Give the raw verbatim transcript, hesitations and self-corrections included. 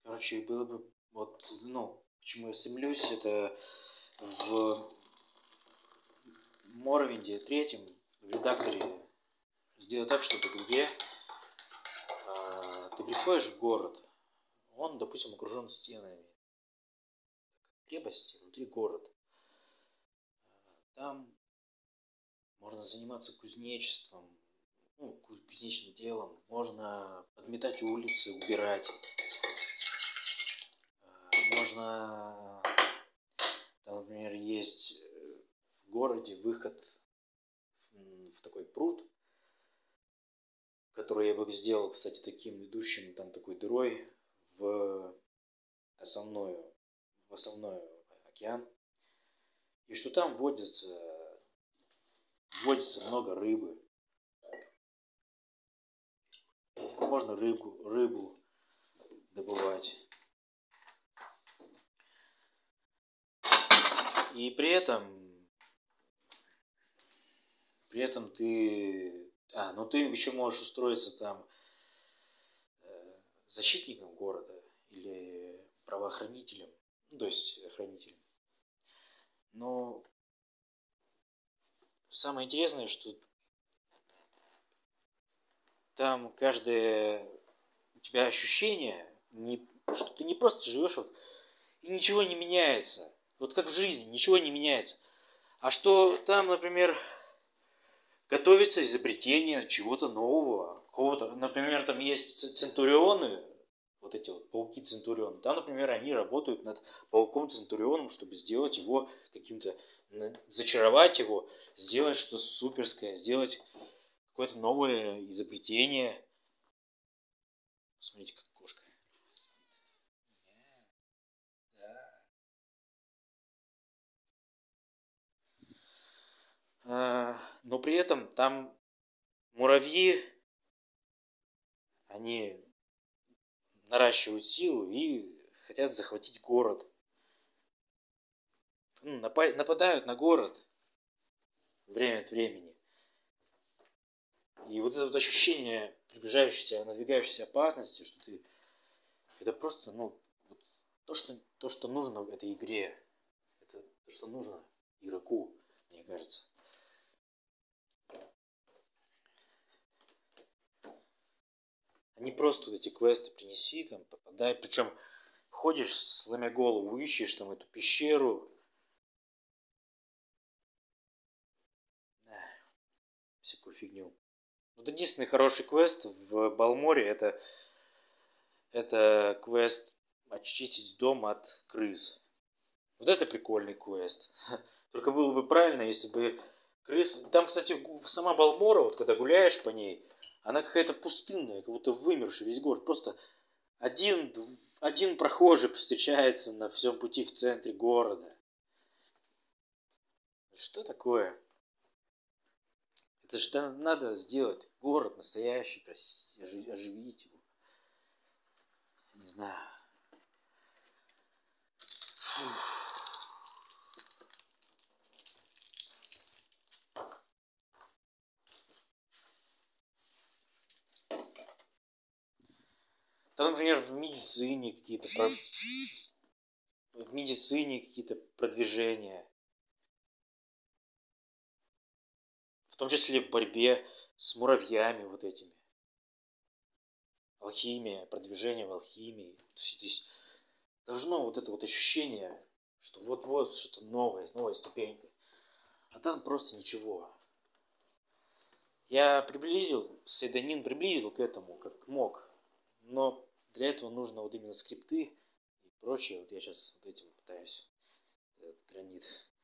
Короче, было бы, вот, ну, к чему я стремлюсь, это в Моровинде третьем, в редакторе, сделать так, чтобы в игре а, ты приходишь в город, он, допустим, окружен стенами, крепости внутри города. Там можно заниматься кузнечеством, ну, кузнечным делом, можно подметать улицы, убирать. Можно, там, например, есть в городе выход в такой пруд, который я бы сделал, кстати, таким идущим там такой дырой в основную, в основной океан. И что там водится, водится много рыбы. Можно рыбу, рыбу добывать. И при этом, при этом ты, а, ну ты еще можешь устроиться там э, защитником города или правоохранителем, ну, то есть охранителем. Но самое интересное, что там каждое у тебя ощущение, не, что ты не просто живешь вот, и ничего не меняется. Вот как в жизни, ничего не меняется. А что там, например, готовится изобретение чего-то нового, какого-то, например, там есть центурионы, вот эти вот пауки центурионы, там, например, они работают над пауком центурионом, чтобы сделать его каким-то, зачаровать его, сделать что-то суперское, сделать какое-то новое изобретение. Смотрите, как кошка. Но при этом там муравьи, они наращивают силу и хотят захватить город. Ну, нападают на город время от времени. И вот это вот ощущение приближающейся, надвигающейся опасности, что ты... Это просто, ну, вот то, что, то, что нужно в этой игре. Это то, что нужно игроку, мне кажется. А не просто вот эти квесты принеси, там, попадай. Причем ходишь, сломя голову, ищешь там эту пещеру. Да, всякую фигню. Вот единственный хороший квест в Балморе это, это квест очистить дом от крыс. Вот это прикольный квест. Только было бы правильно, если бы крыс... Там, кстати, сама Балмора, вот когда гуляешь по ней, она какая-то пустынная, как будто вымерший весь город. Просто один, один прохожий встречается на всем пути в центре города. Что такое? Это же надо сделать город настоящий, оживить его. Не знаю. Там, например, в медицине какие-то про... в медицине какие-то продвижения. В том числе в борьбе с муравьями вот этими. Алхимия, продвижение в алхимии. Здесь должно вот это вот ощущение, что вот-вот что-то новое, новая ступенька. А там просто ничего. Я приблизил, Сейданин приблизил к этому, как мог. Но для этого нужно вот именно скрипты и прочее. Вот я сейчас вот этим пытаюсь этот гранит